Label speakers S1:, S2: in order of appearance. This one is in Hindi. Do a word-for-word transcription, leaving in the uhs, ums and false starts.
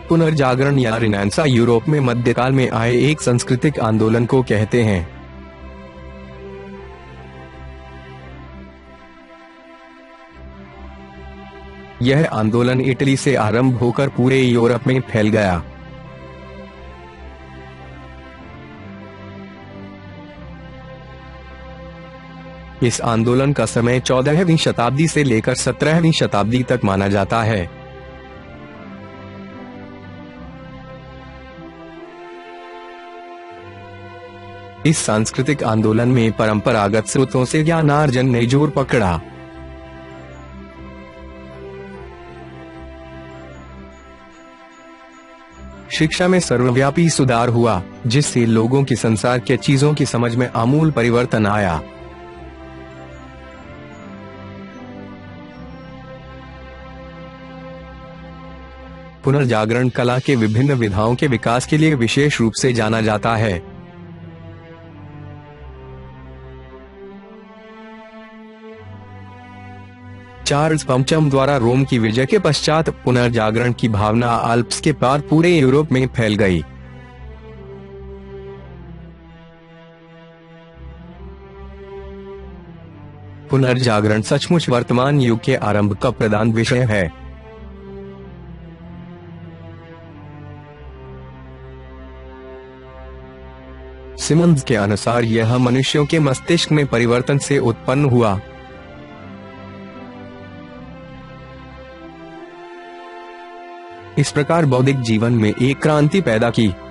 S1: पुनर्जागरण या रिनेसां यूरोप में मध्यकाल में आए एक सांस्कृतिक आंदोलन को कहते हैं। यह आंदोलन इटली से आरंभ होकर पूरे यूरोप में फैल गया। इस आंदोलन का समय चौदहवीं शताब्दी से लेकर सत्रहवीं शताब्दी तक माना जाता है। इस सांस्कृतिक आंदोलन में परंपरागत स्रोतों से ज्ञानार्जन ने जोर पकड़ा। शिक्षा में सर्वव्यापी सुधार हुआ, जिससे लोगों की संसार के चीजों की समझ में आमूल परिवर्तन आया। पुनर्जागरण कला के विभिन्न विधाओं के विकास के लिए विशेष रूप से जाना जाता है। चार्ल्स पंचम द्वारा रोम की विजय के पश्चात पुनर्जागरण की भावना आल्प्स के पार पूरे यूरोप में फैल गई। पुनर्जागरण सचमुच वर्तमान युग के आरंभ का प्रधान विषय है। सिमंस के अनुसार यह मनुष्यों के मस्तिष्क में परिवर्तन से उत्पन्न हुआ। इस प्रकार बौद्धिक जीवन में एक क्रांति पैदा की।